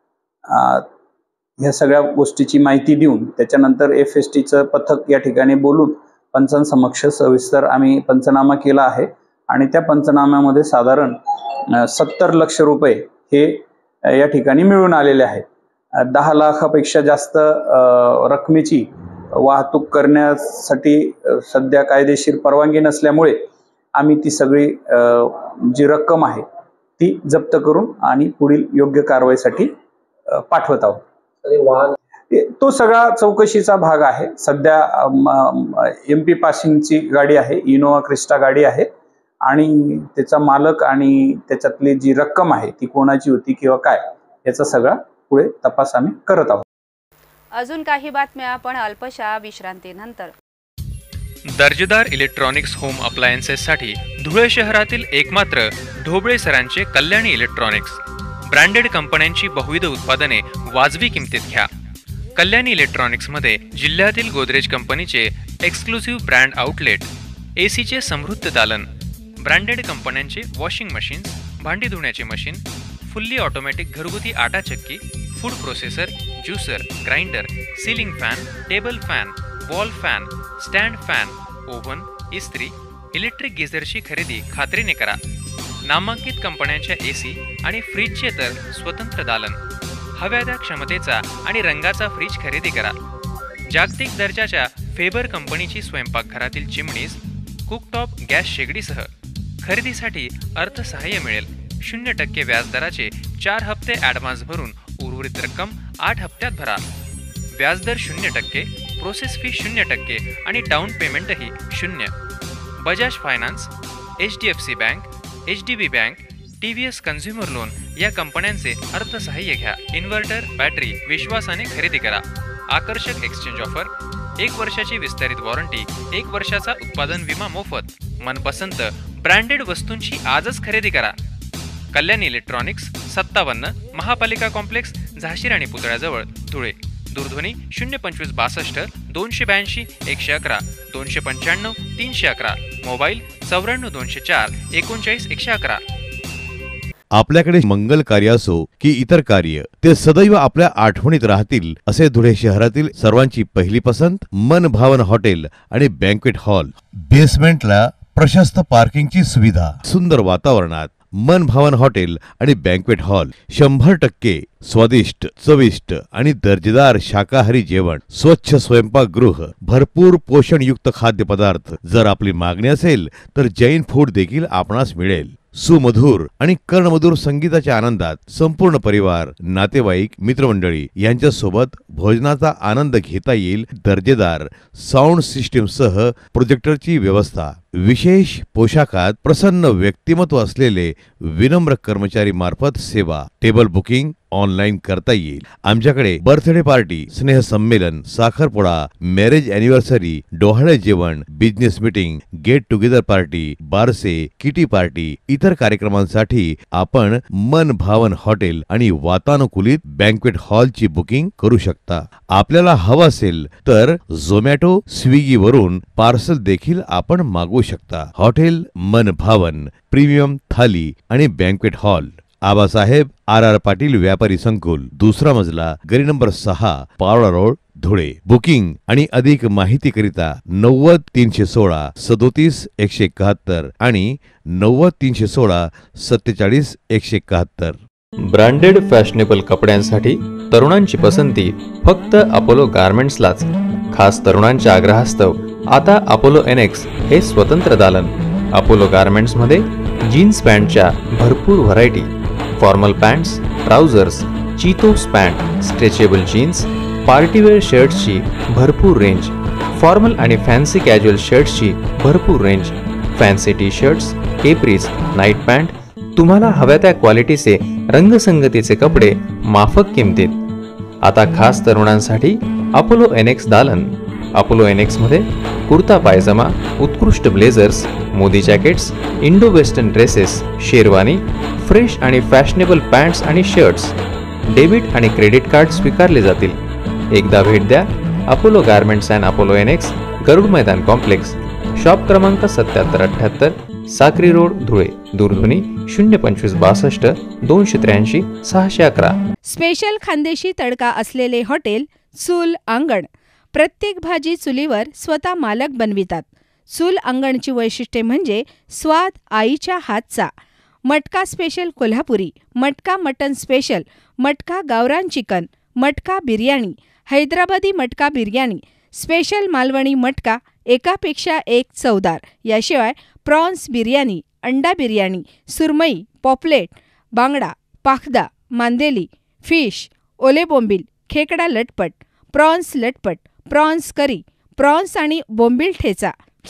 ह्या सगळ्या गोष्टीची माहिती देऊन त्याच्यानंतर एफ एस टीचं पथक या ठिकाणी बोलून पंचांसमक्ष सविस्तर आम्ही पंचनामा केला आहे. आणि त्या पंचनाम्यामध्ये साधारण सत्तर लक्ष रुपये हे या ठिकाणी मिळून आलेले आहेत. दहा लाखापेक्षा जास्त रकमेची वाहतूक करण्यासाठी सध्या कायदेशीर परवानगी नसल्यामुळे आम्ही ती सगळी जी रक्कम आहे ती जप्त करून आणि पुढील योग्य कारवाईसाठी पाठवत आहोत. तो सगळा चौकशीचा भाग आहे. सध्या एम पी पासिंगची गाडी आहे, इनोवा क्रिस्टा गाडी आहे आणि त्याचा मालक आणि त्याच्यातली जी रक्कम आहे ती कोणाची होती किंवा काय याचा सगळा पुढे तपास आम्ही करत आहोत. अजून काही बातम्या आपण अल्पशा विश्रांतीनंतर. दर्जेदार इलेक्ट्रॉनिक्स होम अप्लायन्सेससाठी धुळे शहरातील एकमात्र ढोबळे सरांचे कल्याणी इलेक्ट्रॉनिक्स. ब्रँडेड कंपन्यांची बहुविध उत्पादने वाजवी किमतीत घ्या. कल्याणी इलेक्ट्रॉनिक्समध्ये जिल्ह्यातील गोदरेज कंपनीचे एक्सक्लुसिव्ह ब्रँड आउटलेट, एसीचे समृद्ध दालन, ब्रँडेड कंपन्यांचे वॉशिंग मशीन्स, भांडी धुण्याचे मशीन, फुल्ली ऑटोमॅटिक घरगुती आटा चक्की, food processor, juicer, grinder, ceiling fan, table fan, wall fan, stand fan, oven, इस्त्री, इलेक्ट्रिक गिझरची खरेदी खात्रीने करा. नामांकित कंपन्यांच्या एसी आणि फ्रीजचे तर स्वतंत्र दालन. हव्या त्या क्षमतेचा आणि रंगाचा फ्रीज खरेदी करा. जागतिक दर्जाच्या फेबर कंपनीची स्वयंपाकघरातील चिमणीज, कुकटॉप गॅस शेगडीसह खरेदीसाठी अर्थसहाय्य मिळेल. शून्य टक्के व्याजदराचे चार हप्ते ॲडव्हान्स भरून उर्वरित रक्कम आठ हप्त्यात भरा. व्याजदर शून्य टक्के, प्रोसेस फी शून्य टक्के आणि डाऊन पेमेंटही शून्य. Bajaj finance, H D F C bank, H D B bank, T V S consumer loan या कंपन्यांचे अर्थसहाय्य घ्या. इन्व्हर्टर, बॅटरी विश्वासाने खरेदी करा. आकर्षक एक्सचेंज ऑफर, एक वर्षाची विस्तारित वॉरंटी, एक वर्षाचा उत्पादन विमा मोफत. मनपसंत ब्रँडेड वस्तूंची आजच खरेदी करा. कल्याणी इलेक्ट्रॉनिक्स, सत्तावन्न महापालिका कॉम्प्लेक्स, झाशीर आणि पुतळ्याजवळ, धुळे. दूरध्वनी शून्य पंचवीस बासष्ट दोनशे ब्याऐंशी एकशे अकरा, दोनशे पंच्याण्णव तीनशे अकरा. मोबाईल चौऱ्याण्णव दोनशे चार एकोणचाळीस एकशे अकरा. आपल्याकडे मंगल कार्य असो की इतर कार्य, ते सदैव आपल्या आठवणीत राहतील असे धुळे शहरातील सर्वांची पहिली पसंत मन भावन हॉटेल आणि बँक्वेट हॉल. बेसमेंटला प्रशस्त पार्किंगची सुविधा, सुंदर वातावरणात मन भावन हॉटेल आणि बँक्वेट हॉल. शंभर टक्के स्वादिष्ट, चविष्ट आणि दर्जेदार शाकाहारी जेवण, स्वच्छ स्वयंपाकगृह, भरपूर पोषणयुक्त खाद्यपदार्थ. जर आपली मागणी असेल तर जैन फूड देखील आपणास मिळेल. सुमधुर आणि कर्णमधुर संगीताच्या आनंदात संपूर्ण परिवार, नातेवाईक, मित्रमंडळी यांच्या सोबत भोजनाचा आनंद घेता येईल. दर्जेदार साऊंड सिस्टीम सह प्रोजेक्टरची व्यवस्था. विशेष पोशाखात प्रसन्न व्यक्तिमत्व असलेले विनम्र कर्मचारी मार्फत सेवा. टेबल बुकिंग ऑनलाईन करता येईल. आमच्याकडे बर्थडे पार्टी, स्नेह संमेलन, साखरपुडा, मॅरेज अॅनिव्हर्सरी, डोहाळे जेवण, business meeting, get together party, बारसे, किटी पार्टी, इतर कार्यक्रमांसाठी आपण मन भावन हॉटेल आणि वातानुकूलित बँक्वेट हॉलची बुकिंग करू शकता. आपल्याला हवं असेल तर झोमॅटो, स्विगी वरून पार्सल देखील आपण मागवू शकता. हॉटेल मन भावन, प्रीमियम थाली आणि banquet hall. Abasaheb R R Patil व्यापारी संकुल, दुसरा मजला, गली नंबर सहा, पारोळा रोड, धुळे. बुकिंग आणि अधिक माहितीकरिता नव्वद तीनशे सोळा सदोतीस एकशे एकाहत्तर आणि नव्वद तीनशे सोळा सत्तेचाळीस एकशे एकाहत्तर. ब्रँडेड फॅशनेबल कपड्यांसाठी तरुणांची पसंती फक्त अपोलो गारमेंट्सलाच. खास तरुणांच्या आग्रहास्तव आता अपोलो एनेक्स हे स्वतंत्र दालन. अपोलो गारमेंट्समध्ये जीन्स पॅन्टच्या भरपूर variety, formal pants, trousers, chinos pant, stretchable jeans, partywear शर्ट्सची भरपूर रेंज, फॉर्मल आणि फॅन्सी कॅज्युअल शर्ट्सची भरपूर range, fancy T shirts, capris, night pant, तुम्हाला हव्या त्या क्वालिटीचे रंगसंगतीचे कपडे माफक किमतीत. आता खास तरुणांसाठी अपोलो एनेक्स दालन. अपोलो एनेक्समध्ये कुर्ता पायजमा, उत्कृष्ट blazers, Modi jackets, Indo western dresses, sherwani, fresh आणि फॅशनेबल पॅन्ट्स आणि शर्ट्स, डेबिट आणि क्रेडिट कार्ड स्वीकारले जातील. एकदा भेट द्या Apollo garments and Apollo Annex, Garud Maidan complex, shop क्रमांक सत्याहत्तर अठ्ठ्याहत्तर, साक्री रोड, धुळे. दूरध्वनी शून्य पंचवीस बासष्ट दोनशे त्र्याऐंशी सहाशे अकरा. स्पेशल खानदेशी तडका असलेले हॉटेल चूल अंगण. प्रत्येक भाजी चुलीवर स्वतः मालक बनवितात. चूल अंगणची वैशिष्ट्ये म्हणजे स्वाद आईच्या हातचा. मटका स्पेशल कोल्हापुरी, मटका मटन स्पेशल, मटका गावरान चिकन, मटका बिर्याणी, हैदराबादी मटका बिर्याणी, स्पेशल मालवणी मटका, एकापेक्षा एक चवदार. याशिवाय प्रॉन्स बिर्याणी, अंडा बिर्याणी, सुरमई, पॉपलेट, बांगडा, पाखदा, मांदेली, फिश, ओले बोंबील, खेकडा लटपट, प्रॉन्स लटपट, प्रॉन्स करी, प्रॉन्स आणि बोंबील ठेचा,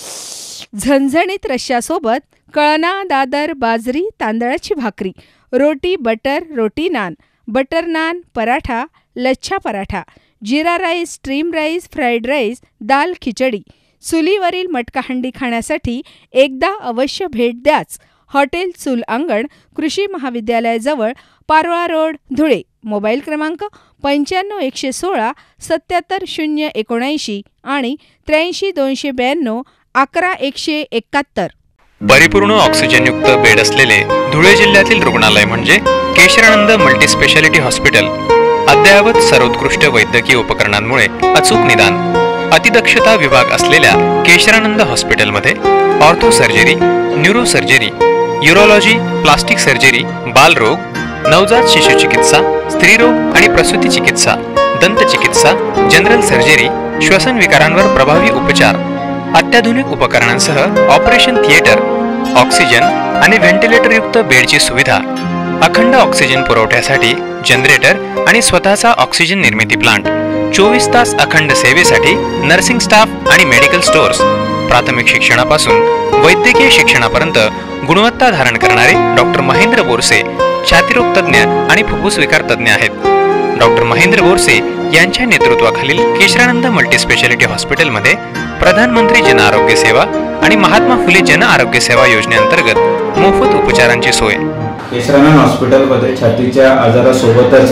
झणझणीत रश्श्यासोबत कळना, दादर, बाजरी, तांदळाची भाकरी, roti butter, roti naan, butter naan, paratha, lachha paratha, jeera rice, steam rice, fried rice, dal khichdi. चुलीवरील मटका हंडी खाण्यासाठी एकदा अवश्य भेट द्याच. हॉटेल चूल अंगण, कृषी महाविद्यालयाजवळ, पारोळा रोड, धुळे. मोबाईल क्रमांक पंच्याण्णव एकशे सोळा सत्याहत्तर शून्य एकोणऐंशी आणि त्र्याऐंशी दोनशे ब्याण्णव अकरा एकशे एकाहत्तर. परिपूर्ण ऑक्सिजनयुक्त बेड असलेले धुळे जिल्ह्यातील रुग्णालय म्हणजे केशरानंद मल्टीस्पेशालिटी हॉस्पिटल. अद्ययावत सर्वोत्कृष्ट वैद्यकीय उपकरणांमुळे अचूक निदान. अतिदक्षता विभाग असलेल्या केशरानंद हॉस्पिटलमध्ये ortho surgery, neuro surgery, urology, plastic surgery, बालरोग, नवजात शिशु चिकित्सा, स्त्रीरोग आणि प्रसूती चिकित्सा, दंत चिकित्सा, जनरल सर्जरी, श्वसन विकारांवर प्रभावी उपचार, अत्याधुनिक उपकरणांसह ऑपरेशन थिएटर, ऑक्सिजन आणि व्हेंटिलेटरयुक्त बेडची सुविधा, अखंड ऑक्सिजन पुरवठ्यासाठी जनरेटर आणि स्वतःचा ऑक्सिजन निर्मिती प्लांट, चोवीस तास अखंड सेवेसाठी नर्सिंग स्टाफ आणि मेडिकल स्टोअर्स. प्राथमिक शिक्षणापासून वैद्यकीय शिक्षणापर्यंत गुणवत्ता धारण करणारे डॉक्टर महेंद्र बोरसे छातीरोग तज्ज्ञ आणि फुफ्फुस विकार तज्ज्ञ आहेत. डॉक्टर महेंद्र बोरसे यांच्या नेतृत्वाखालील केशरानंद मल्टीस्पेशालिटी हॉस्पिटलमध्ये प्रधानमंत्री जन आरोग्य सेवा आणि महात्मा फुले जन आरोग्य सेवा योजनेअंतर्गत मोफत उपचारांची सोय. केशरानंद हॉस्पिटलमध्ये छातीच्या आजारासोबतच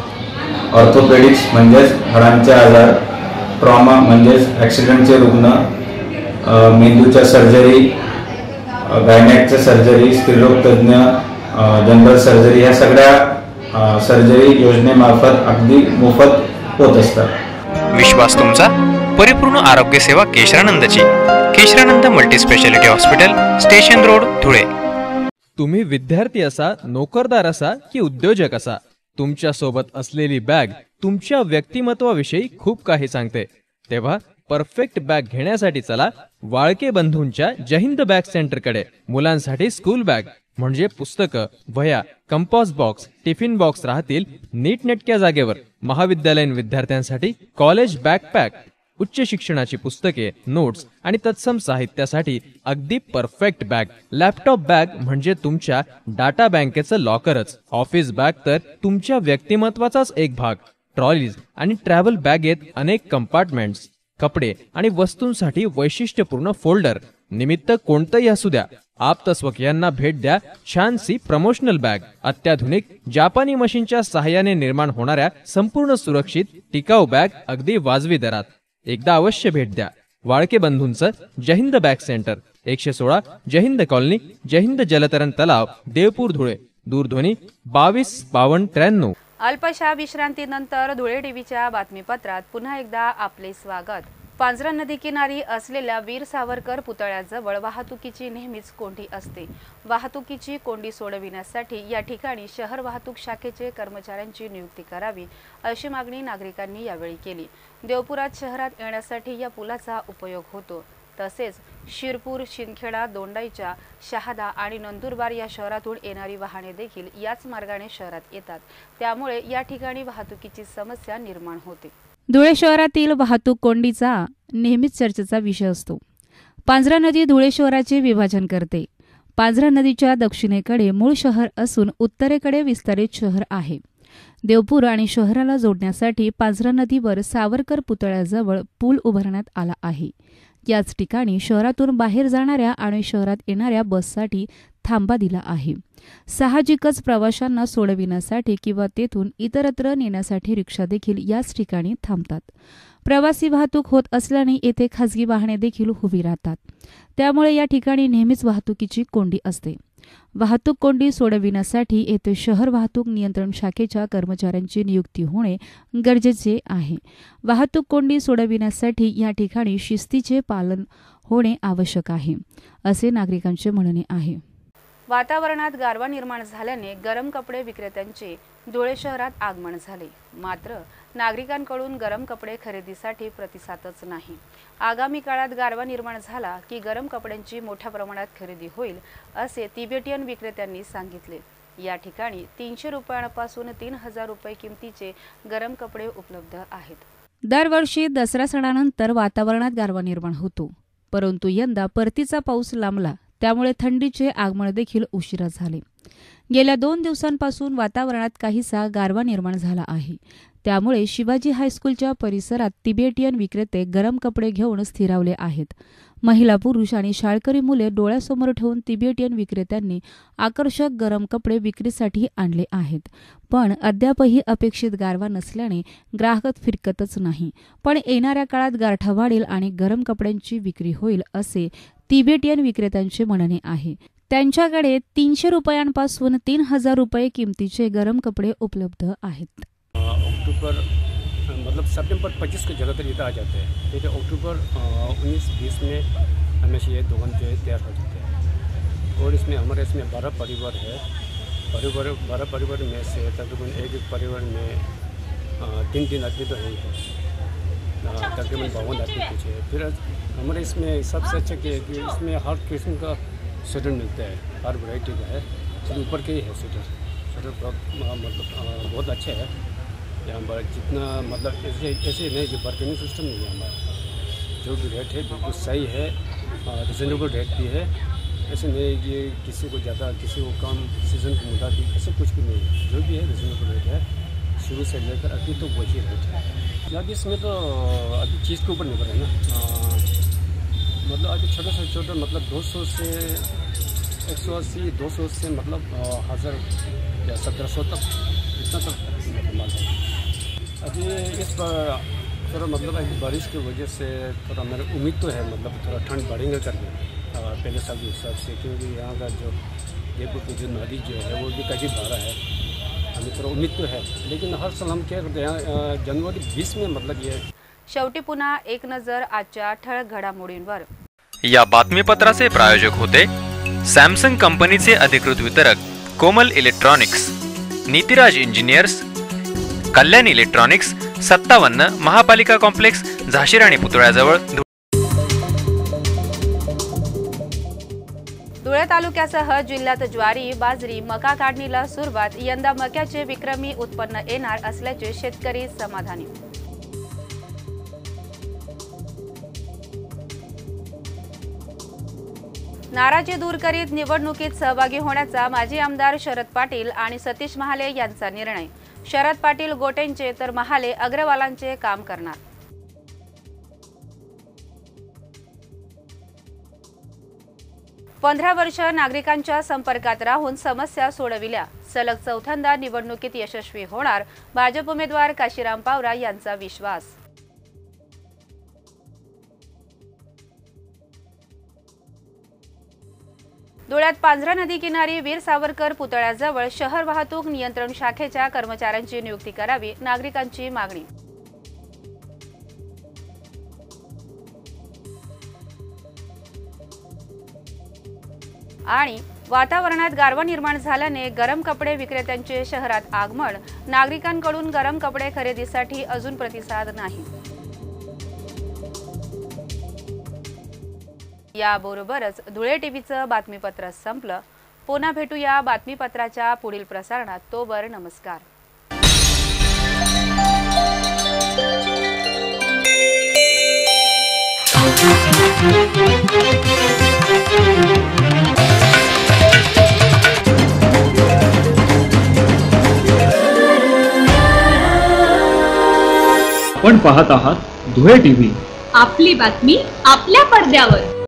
ऑर्थोपेडिक्स म्हणजेच हाडांचे आजार, ट्रॉमा म्हणजेच ॲक्सिडेंटचे रुग्ण, मेंदूच्या सर्जरी, गायनॅकच्या सर्जरी, स्त्रीरोग तज्ज्ञ, जनरल सर्जरी या सगळ्या सर्जरी योजनेमार्फत अगदी मोफत होत असतात. विश्वास तुमचा, परिपूर्ण आरोग्य सेवा केशरानंदची. Kesharanand multispeciality hospital, station road, Dhule. तुम्ही विद्यार्थी असा, नोकरदार असा की उद्योजक असा, तुमच्या सोबत असलेली बॅग तुमच्या व्यक्तिमत्वाविषयी खूप काही सांगते. तेव्हा परफेक्ट बॅग घेण्यासाठी चला वाळके बंधूंच्या जयहिंद बॅग सेंटरकडे. मुलांसाठी स्कूल बॅग म्हणजे पुस्तकं, वह्या, कंपास बॉक्स, टिफिन बॉक्स राहतील नीटनेटक्या जागेवर. महाविद्यालयीन विद्यार्थ्यांसाठी कॉलेज बॅकपॅक, उच्च शिक्षणाची पुस्तके, नोट्स आणि तत्सम साहित्यासाठी अगदी परफेक्ट बॅग. लॅपटॉप बॅग म्हणजे तुमच्या डाटा बँकेचं लॉकरच. ऑफिस बॅग तर तुमच्या व्यक्तिमत्वाचाच एक भाग. ट्रॉलीज आणि ट्रॅव्हल बॅगेत अनेक कंपार्टमेंट्स, कपडे आणि वस्तूंसाठी वैशिष्ट्यपूर्ण फोल्डर. निमित्त कोणतंही असू द्या, आप्तस्वकीयांना भेट द्या छानसी प्रमोशनल बॅग. अत्याधुनिक जापानी मशीनच्या सहाय्याने निर्माण होणाऱ्या संपूर्ण सुरक्षित टिकाऊ बॅग अगदी वाजवी दरात. एकदा अवश्य भेट द्या वाळके बंधूंचं जयहिंद बॅग सेंटर, एकशे सोळा जयहिंद कॉलनी, जयहिंद जलतरण तलाव, देवपूर, धुळे. दूरध्वनी बावीस बावन्न त्र्याण्णव. अल्पशा विश्रांतीनंतर धुळे टीव्हीच्या बातमीपत्रात पुन्हा एकदा आपले स्वागत. पांझरा नदी किनारी असलेल्या वीर सावरकर पुतळ्याजवळ वाहतुकीची नेहमीच कोंडी असते. वाहतुकीची कोंडी सोडविण्यासाठी या ठिकाणी शहर वाहतूक शाखेचे कर्मचाऱ्यांची नियुक्ती करावी अशी मागणी नागरिकांनी यावेळी केली. देवपुरात शहरात येण्यासाठी या पुलाचा उपयोग होतो. तसेच शिरपूर, शिंदखेडा, दोंडाईच्या, शहादा आणि नंदुरबार या शहरातून येणारी वाहने देखील याच मार्गाने शहरात येतात. त्यामुळे या ठिकाणी वाहतुकीची समस्या निर्माण होते. धुळे शहरातील वाहतूक कोंडीचा नेहमीच चर्चेचा विषय असतो. पांझरा नदी धुळे शहराचे विभाजन करते. पांझरा नदीच्या दक्षिणेकडे मूळ शहर असून उत्तरेकडे विस्तारित शहर आहे. देवपूर आणि शहराला जोडण्यासाठी पांझरा नदीवर सावरकर पुतळ्याजवळ पूल उभारण्यात आला आहे. याच ठिकाणी शहरातून बाहेर जाणाऱ्या आणि शहरात येणाऱ्या बससाठी थांबा दिला आहे. साहजिकच प्रवाशांना सोडविण्यासाठी किंवा तेथून इतरत्र नेण्यासाठी रिक्षा देखील याच ठिकाणी थांबतात. प्रवासी वाहतूक होत असल्याने येथे खासगी वाहने देखील उभी राहतात. त्यामुळे या ठिकाणी नेहमीच वाहतुकीची कोंडी असते. वाहतूक कोंडी सोडविण्यासाठी येथे शहर वाहतूक नियंत्रण शाखेच्या कर्मचाऱ्यांची नियुक्ती होणे गरजेचे आहे. वाहतूक कोंडी सोडविण्यासाठी या ठिकाणी शिस्तीचे पालन होणे आवश्यक आहे, असे नागरिकांचे म्हणणे आहे. वातावरणात गारवा निर्माण झाल्याने गरम कपडे विक्रेत्यांचे धुळे शहरात आगमन झाले. मात्र नागरिकांकडून गरम कपडे खरेदीसाठी प्रतिसादच नाही. आगामी काळात गारवा निर्माण झाला की गरम कपड्यांची मोठ्या प्रमाणात खरेदी होईल, असे तिबेटियन विक्रेत्यांनी सांगितले. या ठिकाणी तीनशे रुपयांपासून तीन हजार रुपये किमतीचे गरम कपडे उपलब्ध आहेत. दरवर्षी दसरा सणानंतर वातावरणात गारवा निर्माण होतो, परंतु यंदा परतीचा पाऊस लांबला, त्यामुळे थंडीचे आगमन देखील उशिरा झाले. गेल्या दोन दिवसांपासून वातावरणात काहीसा गारवा निर्माण झाला आहे. त्यामुळे शिवाजी हायस्कूलच्या परिसरात तिबेटियन विक्रेते गरम कपडे घेऊन स्थिरावले आहेत. महिला, पुरुष आणि शाळकरी मुले डोळ्यासमोर ठेवून तिबेटियन विक्रेत्यांनी आकर्षक गरम कपडे विक्रीसाठी आणले आहेत. पण अद्यापही अपेक्षित गारवा नसल्याने ग्राहक फिरकतच नाही. पण येणाऱ्या काळात गारठा वाढेल आणि गरम कपड्यांची विक्री होईल, असे तिबेटियन विक्रेत्यांचे म्हणणे आहे. त्यांच्याकडे तीनशे रुपयांपासून तीन हजार रुपये किमतीचे गरम कपडे उपलब्ध आहेत. अक्टूबर मतलब सितंबर पच्चीस को ज़्यादातर इधर आ जाते हैं, फिर अक्टूबर उन्नीस बीस में हमेशा ये दुकान जो है तैयार हो जाते हैं. और इसमें हमारे इसमें बारह परिवार है. परिवार बारह परिवार में से तकरीबन एक एक परिवार में तीन तीन आदमी तो है ही, तकरीबन बावन आदमी कुछ है. फिर हमारे इसमें सबसे अच्छा क्या है कि इसमें हर किस्म का स्वेटर मिलता है, हर वैरायटी का है. सिर्फ ऊपर के ही है स्वेटर. स्वेटर बहुत मतलब बहुत अच्छा है यहाँ पर. जितना मतलब ऐसे ऐसे नहीं कि बार्गेनिंग सिस्टम नहीं है हमारा. जो भी रेट है बिल्कुल सही है, रिजनेबल रेट भी है. ऐसे नहीं कि किसी को ज़्यादा किसी को कम, सीज़न के मुताबिक ऐसे कुछ भी नहीं है. जो भी है रिजनेबल रेट है. शुरू से लेकर अभी तो वही रेट है. अभी इसमें तो अभी चीज़ के ऊपर निर्भर है ना. मतलब अभी छोटा से छोटा मतलब दो सौ से एक सौ अस्सी दो सौ से मतलब हज़ार या सत्रह सौ तक इतना तक मतलब माल है. अभी इस पर थोड़ा मतलब अभी बारिश की वजह से थोड़ा मेरी उम्मीद तो है मतलब थोड़ा ठंड बढ़ेंगे करके पहले साल के हिसाब से, क्योंकि यहाँ का जो जयपुर की जो नदी जो है वो भी काफ़ी बड़ा है. हमें थोड़ा उम्मीद तो है, लेकिन हर साल हम क्या करते हैं जनवरी बीस में मतलब ये. शेवटी पुन्हा एक नजर आजच्या ठळक घडामोडींवर. या बातमीपत्राचे प्रायोजक होते सॅमसंग कंपनीचे अधिकृत वितरक Komal electronics, Nitiraj engineers, Kalyan electronics, सत्तावन्न महापालिका कॉम्प्लेक्स, झाशीराणी पुतळ्याजवळ. धुळे तालुक्यासह जिल्ह्यात ज्वारी, बाजरी, मका काढणीला सुरुवात. यंदा मक्याचे विक्रमी उत्पन्न येणार असल्याचे शेतकरी समाधानी. नाराजी दूर करीत निवडणुकीत सहभागी होण्याचा माजी आमदार शरद पाटील आणि सतीश महाले यांचा निर्णय. शरद पाटील गोटेंचे तर महाले अग्रवालांचे काम करणार. पंधरा वर्ष नागरिकांच्या संपर्कात राहून समस्या सोडविल्या. सलग चौथ्यांदा निवडणुकीत यशस्वी होणार भाजप उमेदवार काशीराम पावरा यांचा विश्वास. धुळ्यात पांझरा नदी किनारी वीर सावरकर पुतळ्याजवळ शहर वाहतूक नियंत्रण शाखेच्या कर्मचाऱ्यांची नियुक्ती करावी, नागरिकांची मागणी. आणि वातावरणात गारवा निर्माण झाल्याने गरम कपडे विक्रेत्यांचे शहरात आगमन. नागरिकांकडून गरम कपडे खरेदीसाठी अजून प्रतिसाद नाही. याबरोबरच धुळे टीव्हीचं बातमीपत्र संपलं. पुन्हा भेटूया बातमीपत्राच्या पुढील प्रसारणात. तोवर नमस्कार. पाहत आहात धुळे टीव्ही. आपली बातमी आपल्या पडद्यावर.